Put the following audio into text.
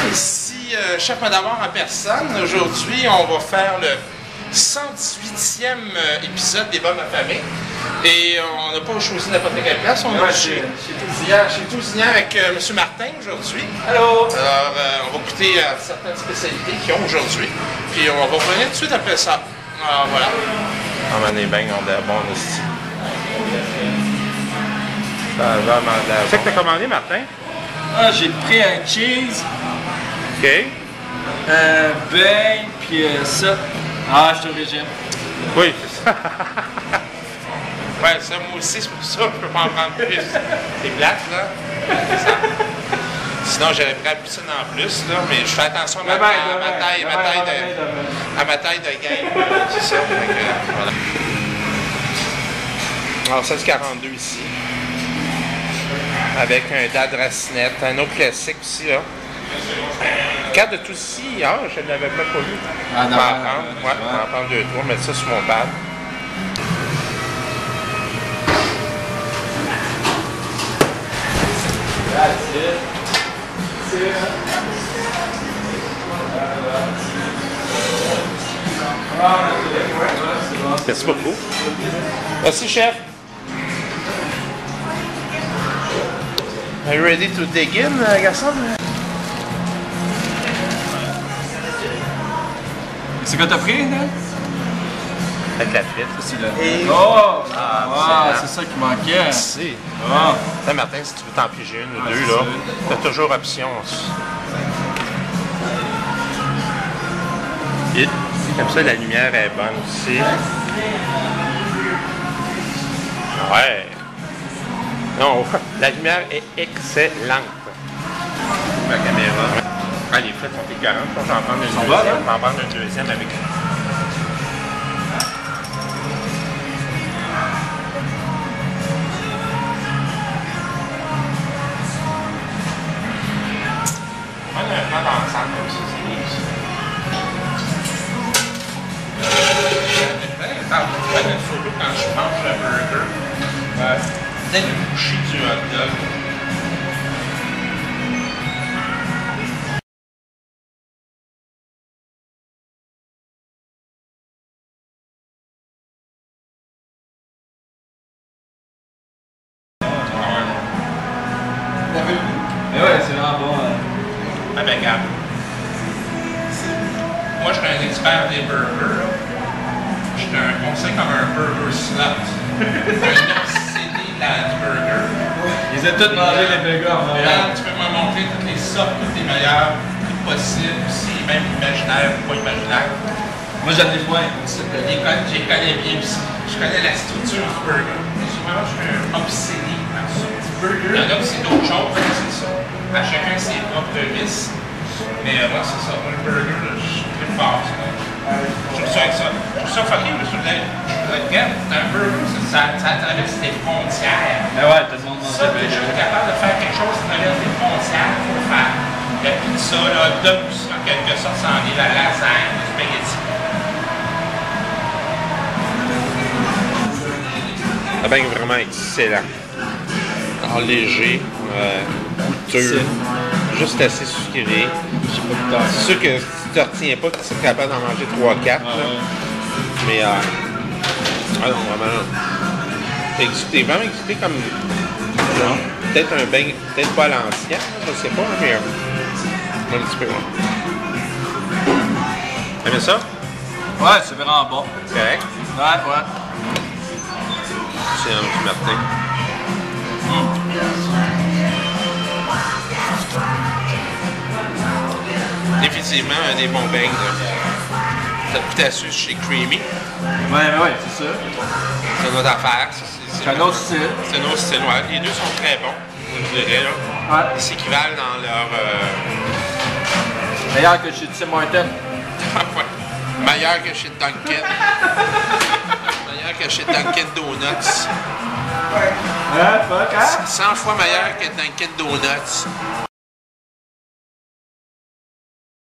Ici, Chef Madamor en personne. Aujourd'hui, on va faire le 118e épisode des Bonnes Affamées. Et on n'a pas choisi n'importe quelle place. On est chez Tousignan avec M. Martin aujourd'hui. Allô! Alors, on va goûter à certaines spécialités qu'ils ont aujourd'hui. Puis on va revenir tout de suite après ça. Alors voilà. On est bien, on est bon aussi. Ça va, madame. C'est que t'as commandé, Martin? Ah, j'ai pris un cheese, OK. un beign, puis ça. Ah, je suis au régime. Oui, c'est ça. Ouais, ça, moi aussi, c'est pour ça que je peux pas en prendre plus. C'est plate, là. Sinon, j'aurais pris la piscine en plus, là, mais je fais attention à ma taille de game. C'est ça. Donc, voilà. Alors, ça, c'est 42 ici. Avec un dad racinette, un autre classique aussi, là. Carte de tout ici, hier, je ne l'avais pas connu. Ah, non, on va en prendre 2-3, mettre ça sur mon pad. Merci beaucoup. Merci, chef. Are you ready to dig in, garçon? C'est quoi t'as pris, là? Avec la frite. Et... Oh! Ah, c'est ça qui manquait. Merci. Ah. Là, Martin, si tu veux t'en piger une ou deux, là, t'as toujours option. Et comme ça, la lumière est bonne aussi. Ouais. Non, la lumière est excellente. Ma caméra. Ah, les frites sont écœurantes. Je vais en prendre une deuxième. Je vais en prendre une deuxième avec. On a un plat d'ensemble comme ça, c'est bien ça. Surtout quand je mange le burger. Peut-être une bouchée du hot dog. Mais ouais, c'est vraiment bon. Impeccable. Moi, je suis un expert des burgers. Je suis un conseil comme un burger slot. Un obsédé du burger. Ils ont tous mangé les burgers en Regarde, tu peux me montrer toutes les sortes, toutes les meilleures, toutes possibles, aussi, même imaginaires ou pas imaginaires. Moi, j'en ai point. Je les connais bien aussi. Je connais la structure du burger. Souvent, je suis un obsédé par ça. Il y en a qui c'est d'autres choses, c'est ça. À chacun ses propres vices. Mais moi, c'est ça. Moi, le burger, là, je suis très fort. Je trouve ça avec ça. Je trouve ça fucking, mais je regarde, un burger, ça traverse des frontières. Mais ouais, tout le monde mange Ça, tu es juste capable de faire quelque chose qui traverse des frontières pour faire la pizza, le hot dog, en quelque sorte, ça en est la lasagne, le spaghetti. Le bain est vraiment excellent. Alors léger, goûteux, juste assez sucré. C'est sûr que si tu ne retiens pas, tu serais capable d'en manger 3-4. Mais non, vraiment. T'es vraiment excité comme. Peut-être un bain, peut-être pas à l'ancienne, je sais pas, mais un petit peu. T'aimes bien ça? Ouais, c'est vraiment bon. Correct. Ouais. C'est un petit Martin. Définitivement un des bons beignes. T'as tout à sucre chez Creamy. Ouais, c'est ça. C'est une autre affaire. C'est un autre style. C'est un autre style, ouais. Les deux sont très bons, je dirais. Là. Ouais. Ils s'équivalent dans leur... Meilleur que chez Tim Hortons. Ouais. Meilleur que chez Dunkin'. Meilleur que chez Dunkin' Donuts. Ouais, fuck, hein? 100 fois meilleur que Dunkin' Donuts.